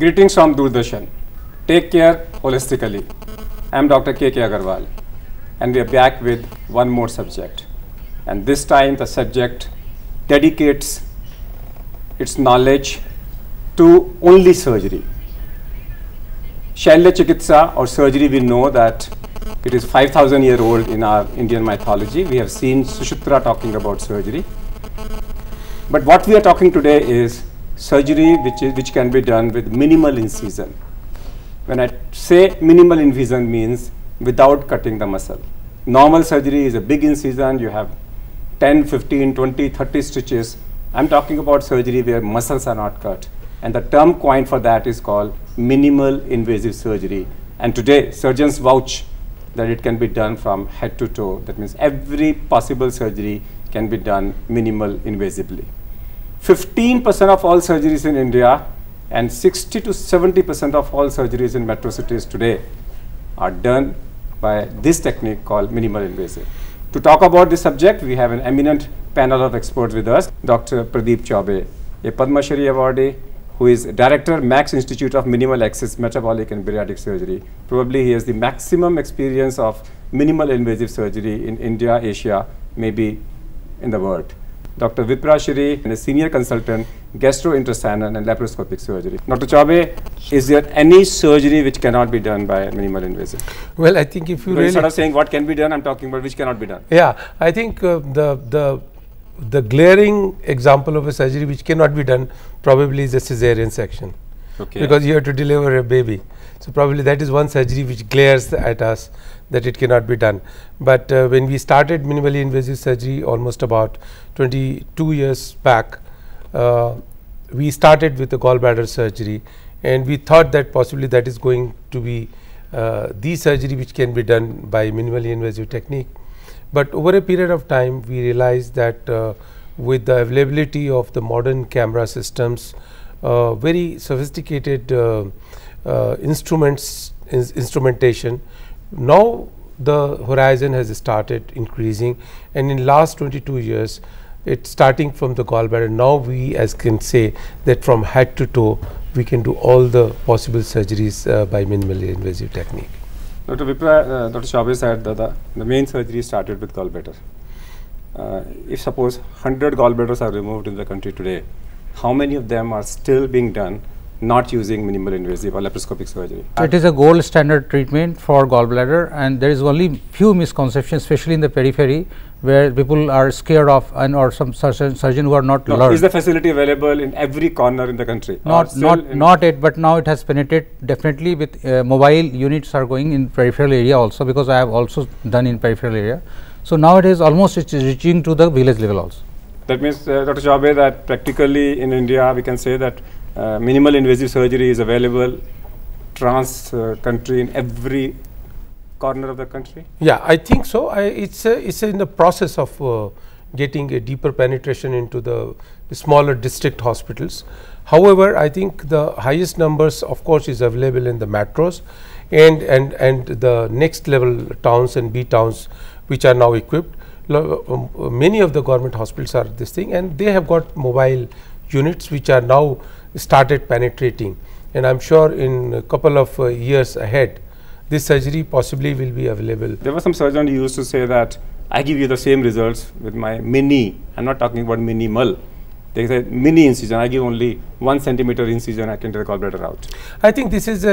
Greetings from Doordarshan. Take care holistically. I am Dr. K.K. Agarwal, and we are back with one more subject. And this time the subject dedicates its knowledge to only surgery. Shalya Chikitsa or surgery, we know that it is 5,000 years old in our Indian mythology. We have seen Sushruta talking about surgery. But what we are talking today is surgery which can be done with minimal incision. When I say minimal incision means without cutting the muscle. Normal surgery is a big incision, you have 10, 15, 20, 30 stitches. I'm talking about surgery where muscles are not cut. And the term coined for that is called minimal invasive surgery. And today surgeons vouch that it can be done from head to toe. That means every possible surgery can be done minimal invasively. 15% of all surgeries in India and 60 to 70% of all surgeries in metro cities today are done by this technique called minimal invasive. To talk about this subject, we have an eminent panel of experts with us. Dr. Pradeep Chaubey, a Padma Shri awardee who is Director, Max Institute of Minimal Access Metabolic and Bariatric Surgery. Probably he has the maximum experience of minimal invasive surgery in India, Asia, maybe in the world. Dr. Vipra Shri, a senior consultant, gastrointestinal and laparoscopic surgery. Dr. Chaubey, is there any surgery which cannot be done by minimal invasive? Well, I think if you really instead of saying what can be done, I'm talking about which cannot be done. Yeah, I think the glaring example of a surgery which cannot be done probably is a cesarean section. Okay. Because you have to deliver a baby. So probably that is one surgery which glares at us that it cannot be done. But when we started minimally invasive surgery almost about 22 years back, we started with the gallbladder surgery, and we thought that possibly that is going to be the surgery which can be done by minimally invasive technique. But over a period of time, we realized that with the availability of the modern camera systems, very sophisticated instrumentation, now the horizon has started increasing, and in last 22 years, it's starting from the gallbladder. Now we can say that from head to toe, we can do all the possible surgeries by minimally invasive technique. Dr. Vipra, Dr. Chaubey said that the main surgery started with gallbladder. If suppose 100 gallbladders are removed in the country today, how many of them are still being done not using minimal invasive or laparoscopic surgery? It is a gold standard treatment for gallbladder, and there is only few misconceptions, especially in the periphery, where people are scared of, and or some surgeon who are not learned. Is the facility available in every corner in the country? Not yet, but now it has penetrated definitely with mobile units are going in peripheral area also, because I have also done in peripheral area. So now it is almost reaching to the village level also. That means, Dr. Chaubey, that practically in India we can say that minimal invasive surgery is available trans country in every corner of the country? Yeah, I think so. It's in the process of getting a deeper penetration into the smaller district hospitals. However, I think the highest numbers, of course, is available in the metros and the next level towns and B towns, which are now equipped. Many of the government hospitals are this thing, and they have got mobile units which are now started penetrating, and I'm sure in a couple of years ahead, this surgery possibly will be available. There was some surgeon who used to say that I give you the same results with my mini. I'm not talking about minimal. They say mini incision. I give only 1 centimeter incision. I can take the gallbladder out. I think this is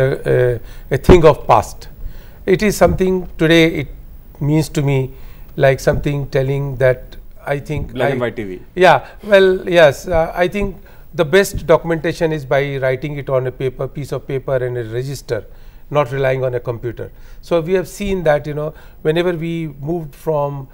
a thing of past. It is something today. It means to me like something telling that I think black and white TV. Yeah. Well, yes. I think the best documentation is by writing it on a piece of paper and a register, not relying on a computer. So we have seen that, you know, whenever we moved from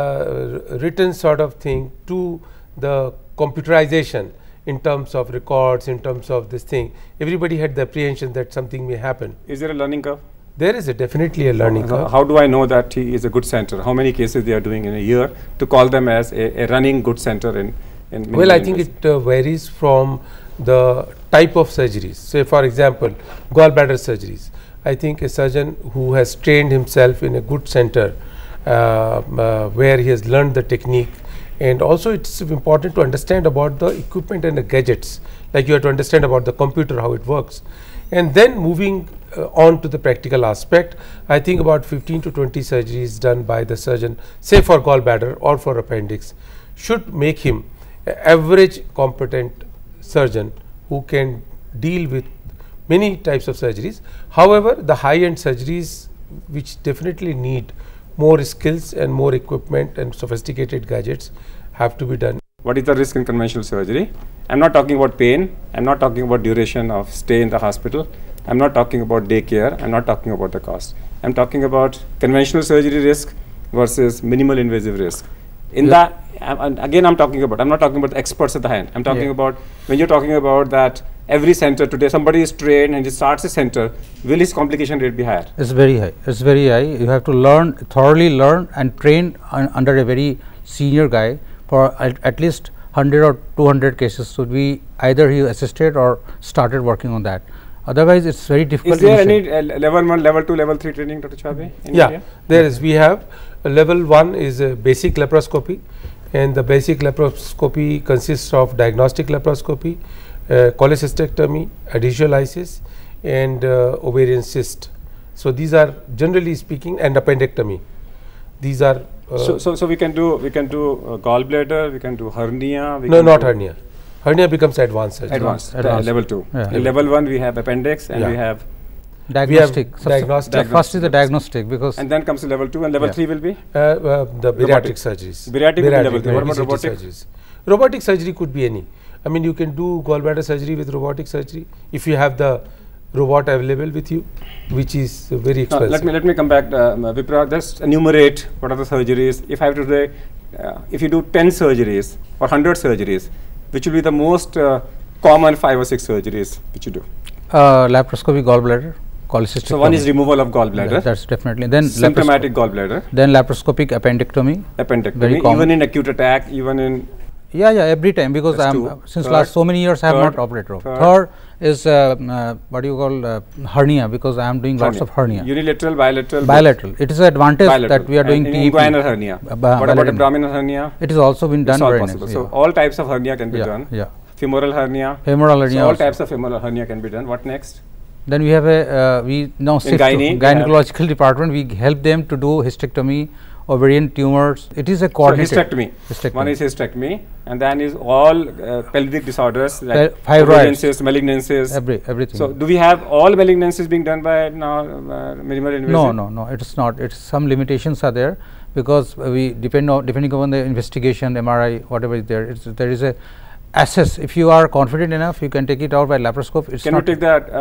written sort of thing to the computerization in terms of records, in terms of this thing, everybody had the apprehension that something may happen. Is there a learning curve? There is definitely a learning curve. How do I know that he is a good center? How many cases they are doing in a year to call them as a running good center in well, I think it varies from the type of surgeries. Say for example, gallbladder surgeries. I think a surgeon who has trained himself in a good center where he has learned the technique And also it's important to understand about the equipment and the gadgets, like you have to understand about the computer, how it works. And then moving on to the practical aspect, I think about 15 to 20 surgeries done by the surgeon, say for gallbladder or for appendix, should make him an average competent surgeon who can deal with many types of surgeries. However, the high-end surgeries which definitely need more skills and more equipment and sophisticated gadgets have to be done. What is the risk in conventional surgery? I'm not talking about pain, I'm not talking about duration of stay in the hospital, I'm not talking about daycare, I'm not talking about the cost. I'm talking about conventional surgery risk versus minimal invasive risk. In that, again I'm not talking about the experts at the hand. I'm talking about, when you're talking about that every center today, somebody is trained and he starts a center, will his complication rate be higher? It's very high. It's very high. You have to learn, thoroughly learn and train under a very senior guy for at least 100 or 200 cases should be either he assisted or started working on that. Otherwise, it's very difficult. Is there any level 1, level 2, level 3 training, Dr. Chaubey? Yeah, there is. We have level 1 is a basic laparoscopy, and the basic laparoscopy consists of diagnostic laparoscopy, cholecystectomy, adhesion lysis, and ovarian cyst. So these are generally speaking, and appendectomy. These are. So we can do gallbladder, we can do hernia. No, not hernia. Hernia becomes advanced surgery. Advanced. Level 2. In level 1 we have appendix and we have diagnostic. Diagnostic. First is the diagnostic, because and then comes to level 2 and level 3 will be the bariatric surgeries. Bariatric will be level 3. What about robotic surgeries? Robotic surgery could be any. I mean, you can do gallbladder surgery with robotic surgery if you have the robot available with you, which is very expensive. Let me come back, Vipra. Just enumerate what are the surgeries. If I have to say, if you do 10 surgeries or 100 surgeries, which will be the most common 5 or 6 surgeries which you do? Laparoscopic gallbladder, cholecystectomy. So one is removal of gallbladder. That's definitely. Then symptomatic gallbladder. Then laparoscopic appendectomy. Appendectomy, even in acute attack, even in. Yeah, every time, because I am since last so many years I have not operated. Third is what you call hernia, because I am doing lots of hernia. Unilateral, bilateral. Bilateral. It is an advantage that we are doing TEP. Inguinal hernia. What about abdominal hernia? It is also been done. All possible. So all types of hernia can be done. Femoral hernia. Femoral hernia. So all types of femoral hernia can be done. What next? Then we have a we now shift to gynecological department. We help them to do hysterectomy, ovarian tumors. It is a coordinated. So hysterectomy. One is hysterectomy, and then is all pelvic disorders like fibroids, malignancies, everything. So do we have all malignancies being done by now minimal invasive? No. It is not. It's some limitations are there, because we depending upon the investigation, MRI, whatever is there. There is a assess. If you are confident enough, you can take it out by laparoscope. Can you take the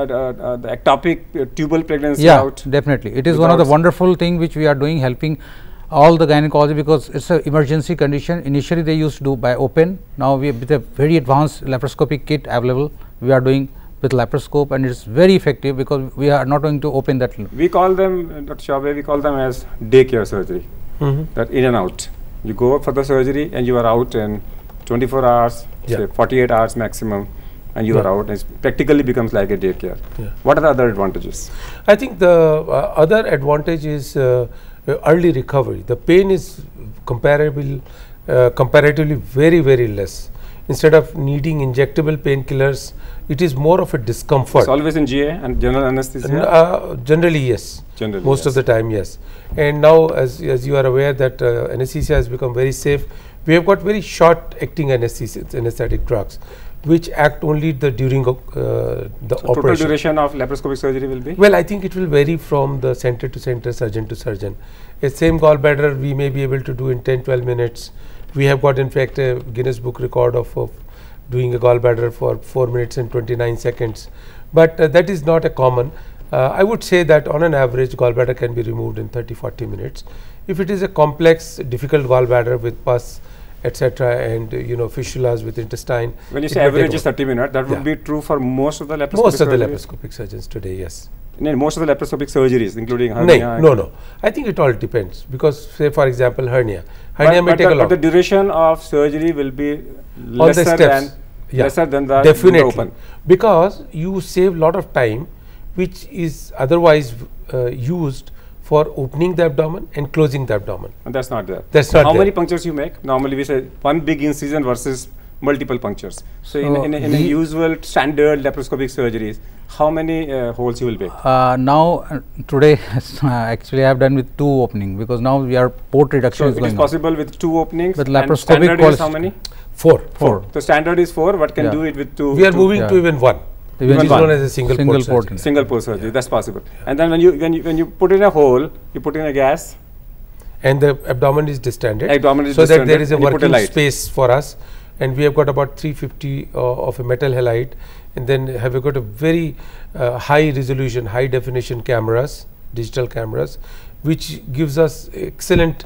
ectopic tubal pregnancy out? Yeah, definitely. It is one of the wonderful thing which we are doing, helping all the gynecology, because it's an emergency condition. Initially they used to do by open. Now we have with a very advanced laparoscopic kit available, we are doing with laparoscope, and it's very effective because we are not going to open that. We call them, Dr. Chaubey, we call them as daycare surgery. That in and out. You go for the surgery and you are out in 24 hours, say 48 hours maximum, and you are out. It practically becomes like a daycare. What are the other advantages? I think the other advantage is early recovery. The pain is comparatively very less. Instead of needing injectable painkillers, it is more of a discomfort. It's always in GA and general anesthesia? Generally, yes. Most of the time, yes. And now, as you are aware that anesthesia has become very safe, we have got very short acting anesthetic drugs, which act only during the operation. Total duration of laparoscopic surgery will be? Well, I think it will vary from the center to center, surgeon to surgeon. A same gallbladder we may be able to do in 10-12 minutes. We have got in fact a Guinness Book record of doing a gallbladder for 4 minutes and 29 seconds. But that is not a common. I would say that on an average gallbladder can be removed in 30-40 minutes. If it is a complex, difficult gallbladder with pus, etc., and fistulas with intestine. When you say average is 30 minutes, that would be true for most of the laparoscopic Most of the laparoscopic surgeons today, yes. No, most of the laparoscopic surgeries, including hernia. No. I think it all depends, because say for example hernia may take a lot. But the duration of surgery will be lesser than the definitely open. Because you save lot of time, which is otherwise used for opening the abdomen and closing the abdomen. And that's not there. That's not How there. many punctures you make? Normally we say one big incision versus multiple punctures. So in a usual standard laparoscopic surgeries, how many holes you will make? Today actually I have done with 2 opening, because now we are port reduction is it going is possible with 2 openings. With and laparoscopic standard is how many? 4. 4. So standard is 4. What can Yeah. do it with 2? We are moving to even 1. Even Which is one. known as a single port surgery. Single port surgery. That's possible. And then when you put in a hole, you put in a gas. And the abdomen is distended, Abdomen is so that distended there is a and you put a working light. space for us, and we have got about 350 of a metal halide, and then have got a very high resolution, high definition cameras, digital cameras, which gives us excellent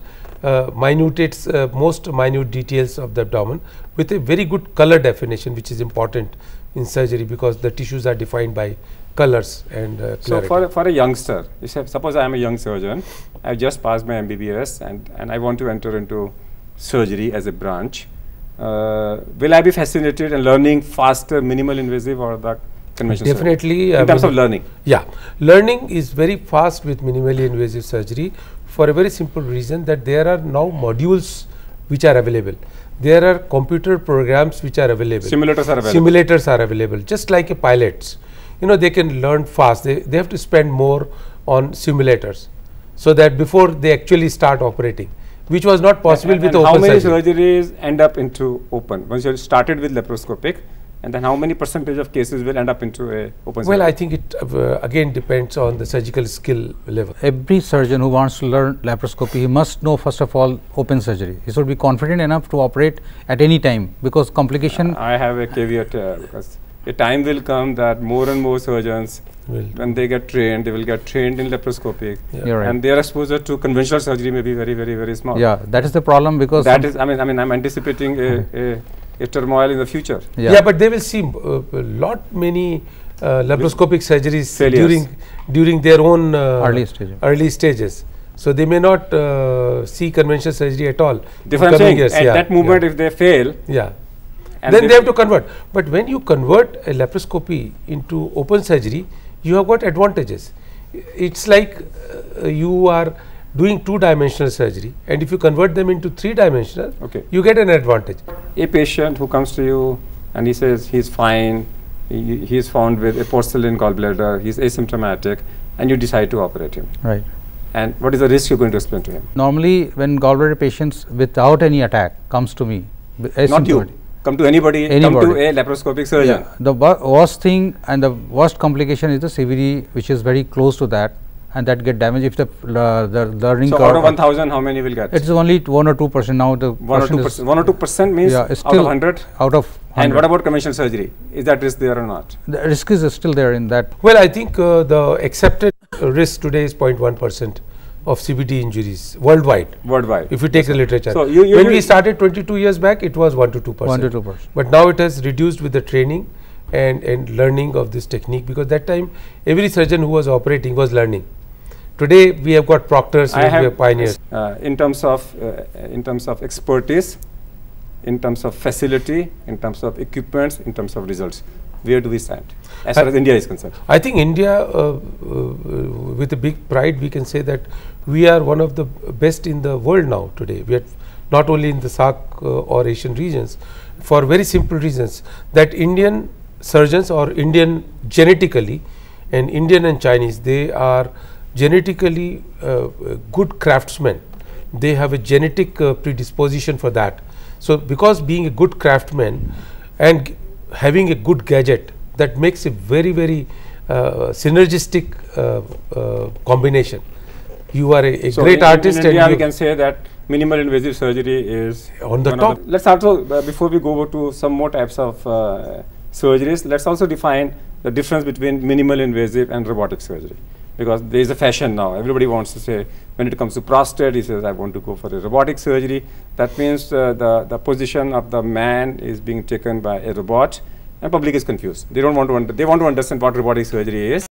most minute details of the abdomen with a very good color definition, which is important in surgery because the tissues are defined by colors and So clarity. for a youngster, suppose I am a young surgeon, I have just passed my MBBS and I want to enter into surgery as a branch. Will I be fascinated in learning faster, minimal invasive or the conventional Definitely. surgery? In terms of learning. Yeah, learning is very fast with minimally invasive surgery for a very simple reason that there are now modules which are available. There are computer programs which are available. Simulators are available. Simulators are available, just like a pilots. You know, they can learn fast. They have to spend more on simulators so that before they actually start operating, which was not possible with and open how many surgery. surgeries end up into open? Once you started with laparoscopic, and then how many percentage of cases will end up into a open Well, surgery? I think it again depends on the surgical skill level. Every surgeon who wants to learn laparoscopy, he must know first of all open surgery. He should be confident enough to operate at any time, because complication. I have a caveat because a time will come that more and more surgeons, when they get trained, they will get trained in laparoscopic, You're right. and their exposure to conventional surgery may be very, very, very small. Yeah, that is the problem, because That is, I mean, I'm anticipating a turmoil in the future. Yeah, but they will see many laparoscopic surgeries Failures. during their own early stages. So they may not see conventional surgery at all. That's in what I'm coming saying. years. At that moment, yeah. if they fail, Yeah. and Then they have to convert. But when you convert a laparoscopy into open surgery, you have got advantages. It's like you are doing 2-dimensional surgery, and if you convert them into 3-dimensional, Okay. you get an advantage. a patient who comes to you and he says he's fine, he's found with a porcelain gallbladder, he's asymptomatic, and you decide to operate him. right. And what is the risk you're going to explain to him? Normally, when gallbladder patients without any attack comes to me, Not you. Come to anybody, come to a laparoscopic surgeon. Yeah, the worst thing and the worst complication is the CVD, which is very close to that, and that get damaged if the learning So curve. out of 1,000, how many will get? It's only 1 or 2% now. The 1 or 2%. 1 or 2% means yeah, out of still 100. Out of 100. And what about conventional surgery? Is that risk there or not? The risk is still there in that. Well, I think the accepted risk today is 0.1% of CVD injuries worldwide. Worldwide. If you take the literature. So when we started 22 years back, it was 1 to 2%. 1 to 2%. But now it has reduced with the training and learning of this technique, because that time every surgeon who was operating was learning. Today we have got proctors, we have pioneers. In terms of expertise, in terms of facility, in terms of equipments, in terms of results, where do we stand as far as India is concerned? I think India, with a big pride, we can say that we are one of the best in the world now today. We are not only in the SAARC or Asian regions, for very simple reasons that Indian surgeons or Indian genetically, and Indian and Chinese, they are genetically good craftsmen. They have a genetic predisposition for that. So because being a good craftsman and having a good gadget, that makes a very, very synergistic combination. You are a great artist. In India, we can say that minimal invasive surgery is on the top. Let's also, before we go to some more types of surgeries, let's also define the difference between minimal invasive and robotic surgery. Because there is a fashion now. Everybody wants to say, when it comes to prostate, he says, I want to go for a robotic surgery. That means the position of the man is being taken by a robot, and public is confused. They don't want to they want to understand what robotic surgery is.